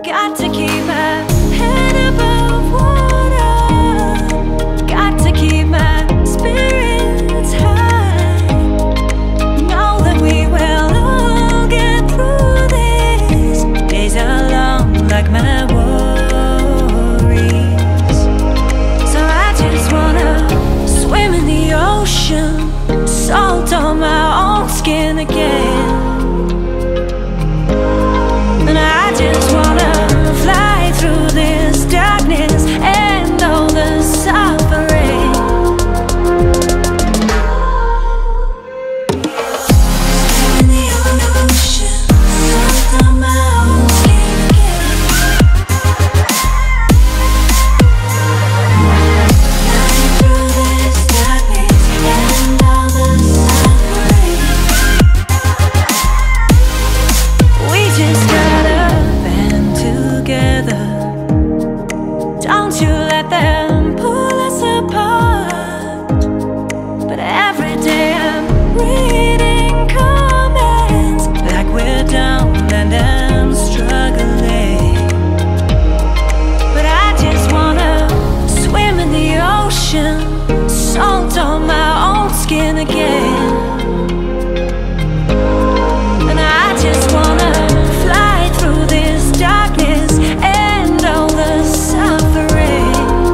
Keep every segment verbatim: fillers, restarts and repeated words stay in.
Got to keep my head above water, got to keep my spirits high. Know that we will all get through this. Days are long like my worries. So I just wanna swim in the ocean, salt on my own skin again. And I just wanna fly through this darkness and all the suffering. Swim in the ocean, salt on my own skin again. Fly through this darkness and all the suffering. We just gotta band together. Don't you let them pull us apart. But every day I'm reading comments like we're down and I'm struggling. But I just wanna swim in the ocean, salt on my own skin again. And I just wanna fly through this darkness and all the suffering.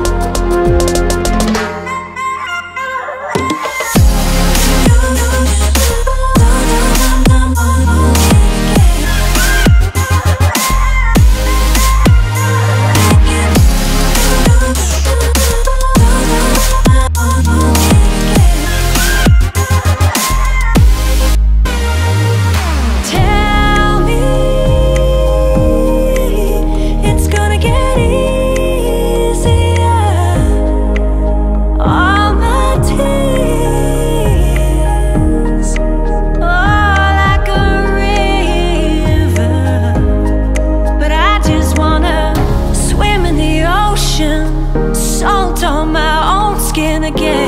Tell me it's gonna get easier. All my tears, oh, like a river. But I just wanna swim in the ocean, salt on my own skin again.